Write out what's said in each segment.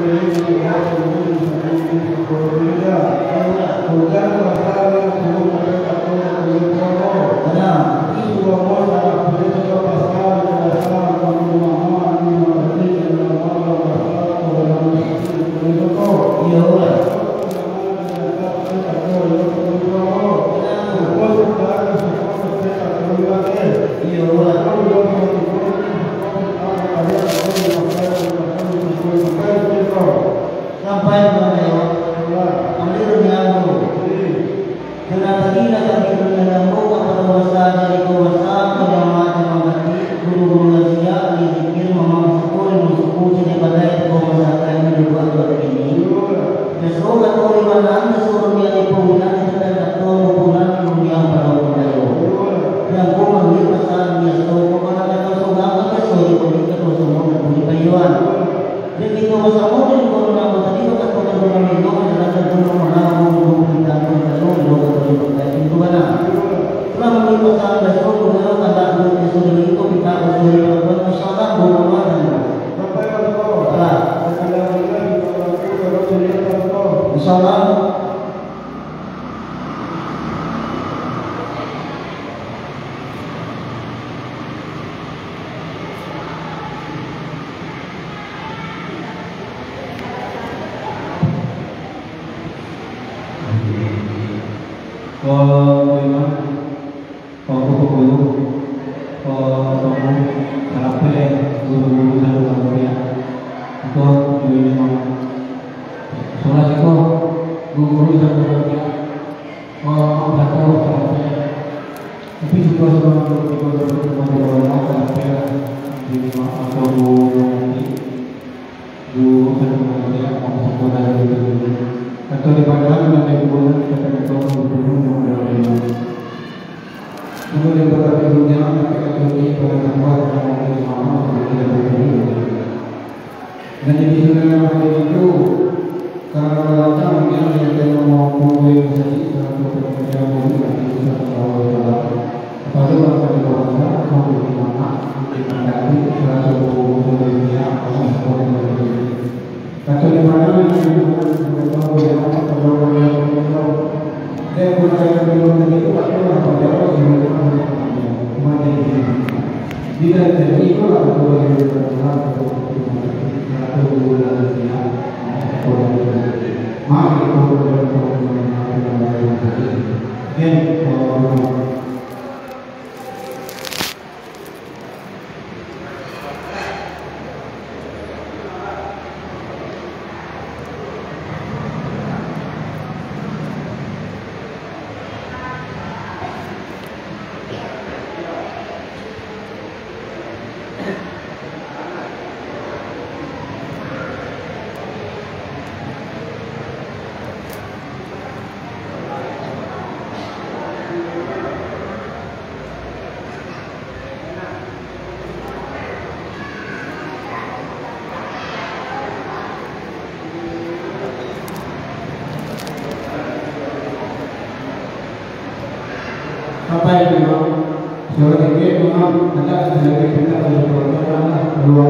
Sampai memang suara tinggi memang ada sebagai kita harus berjalan keluar.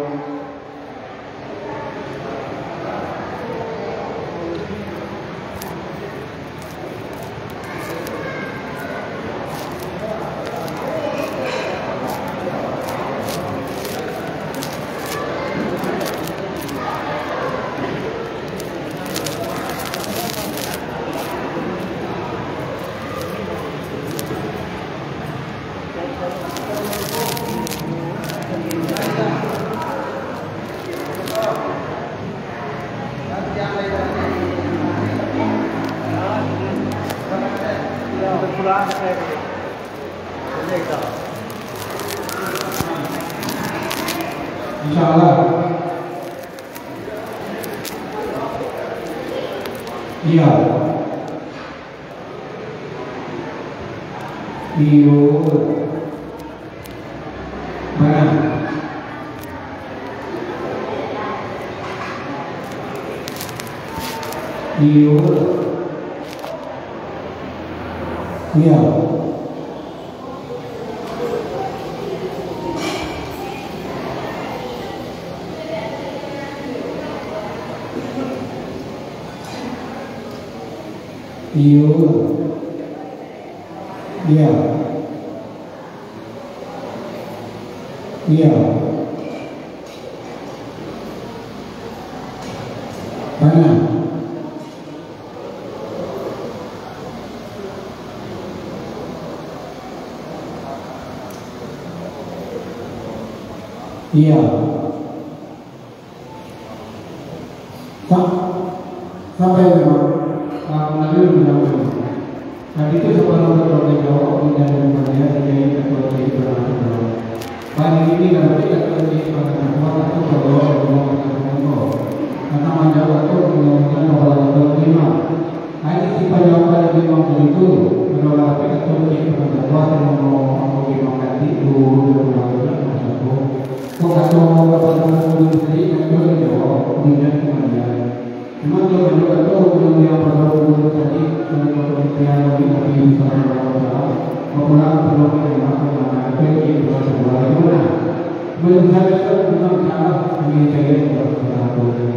Insyaallah. Iya. Iyo. Mana? Iyo. Iya. Iyo. Iya. Iya. Kanan. Iya. Sampai memang mengambil undang-undang. Dan itu sebelum berbagai jawab dan kemudian jadi berbagai berlaku. Pagi ini nanti akan diperhatikan atau berdoa dengan Allah. Karena menjawab itu menggunakan orang kelima. Nah ini sifat jawaban yang memang itu menolak itu diperhatikan dan mau dimakan itu dan satu. Kalau berapa sendiri itu jawab kemudian kemudian. Memang dia menolak itu yang berdoa tadi menolak yang lebih besar orang perlu mengamalkan itu bagaimana menjaga memang cara menjaga kesehatan.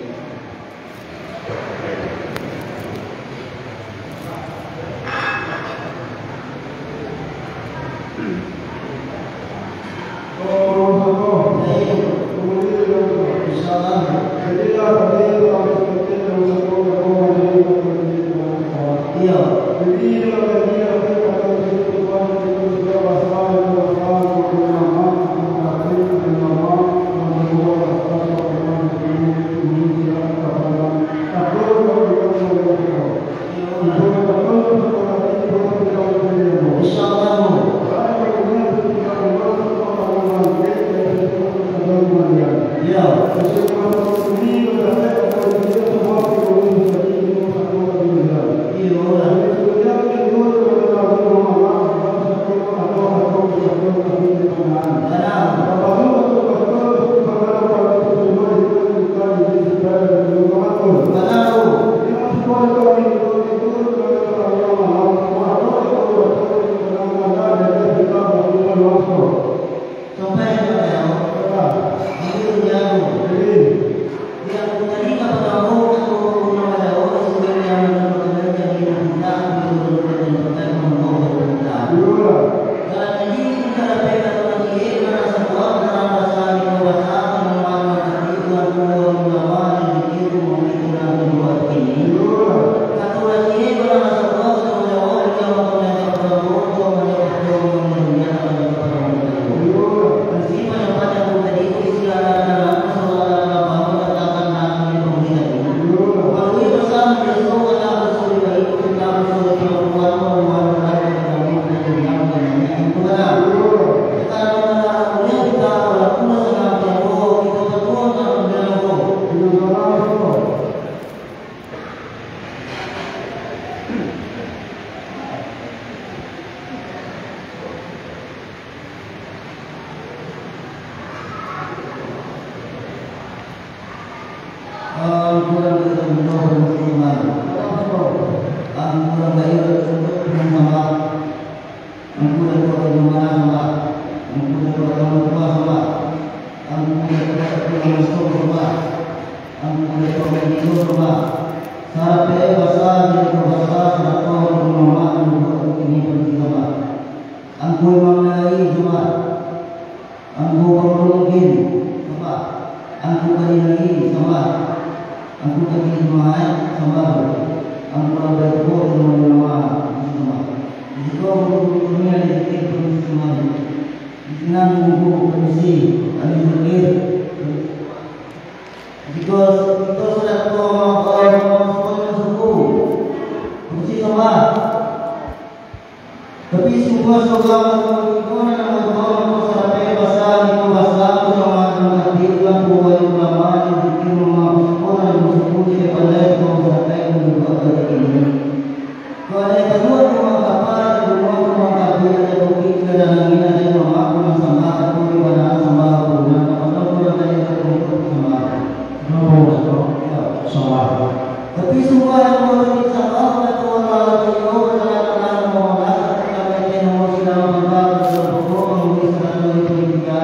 Tapi semua yang menurut sama atau orang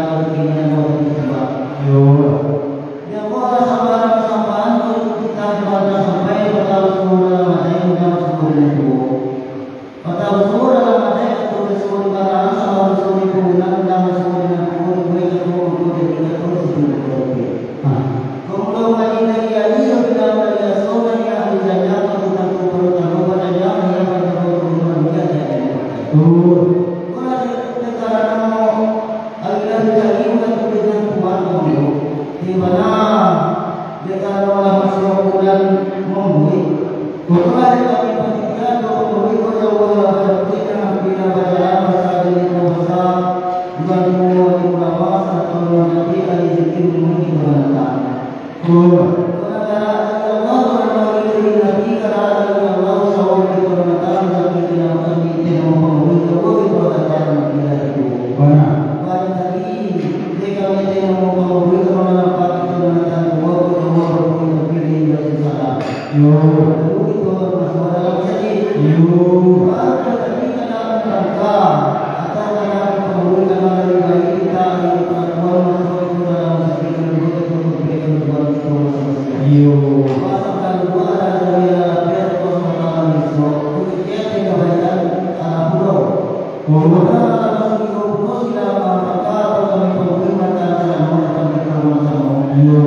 Yang Jika Allah masih bulan membui, bukan kami panitia atau membui kau Allah berarti bila berjalan masa ini masa bulan ulama atau nanti ada zikir mungkin berada. Karena Allah berarti nanti karena Allah sawat di berada tapi tidak kami tidak membui kau berada nanti itu. Benar. Tadi jika kami tidak membui karena apa itu nanti yo itu masalah jadi yo ada tadi kena angka atau kena pembunuhan dari bayi kita ini perempuan masuk itu dalam sekitar yo masalah dua dari pihak persoalan itu kita tidak bayar pulau masih pulau tidak angka atau kami pembunuhan dalam yo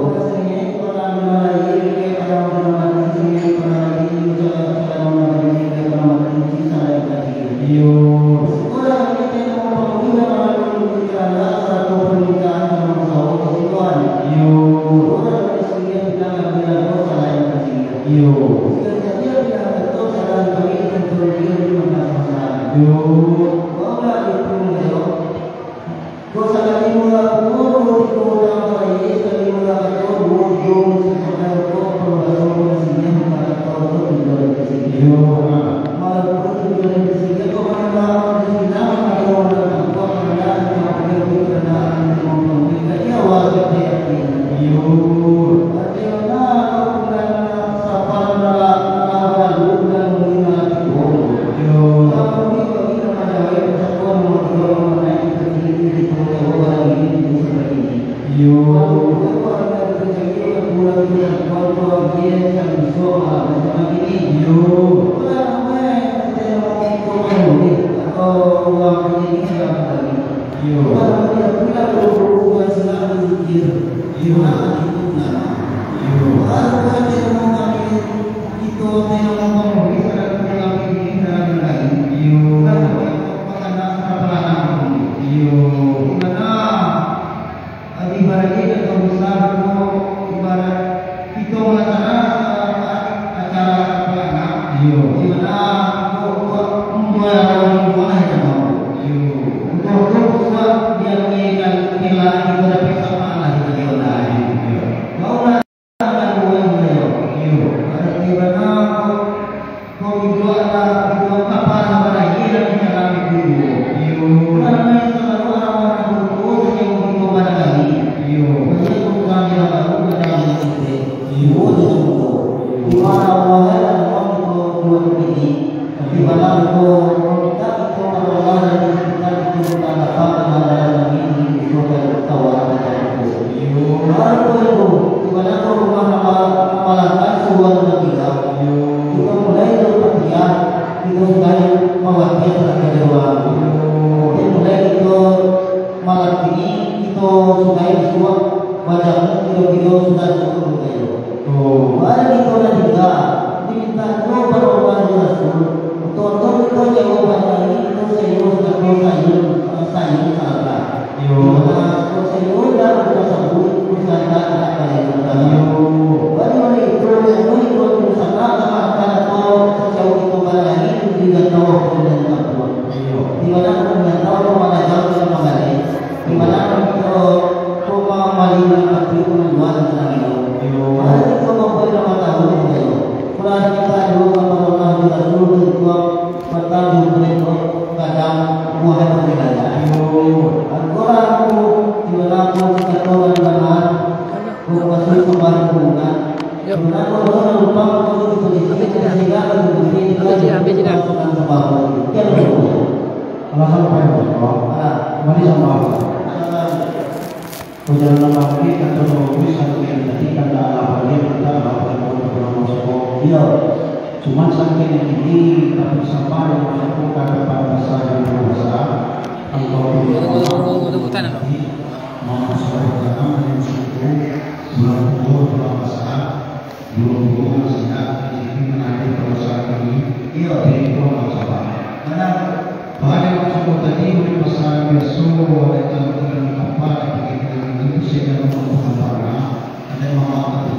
Cuma saking ini tak bersama yang melakukan kepada saya merasa engkau Ada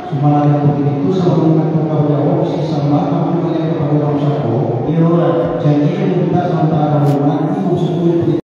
Sumalaya po dito sa mga nagkakabayaw, sisama, kami mga nagkakabayaw sa ko. Iyo, jadi kita sementara rumah ini musuh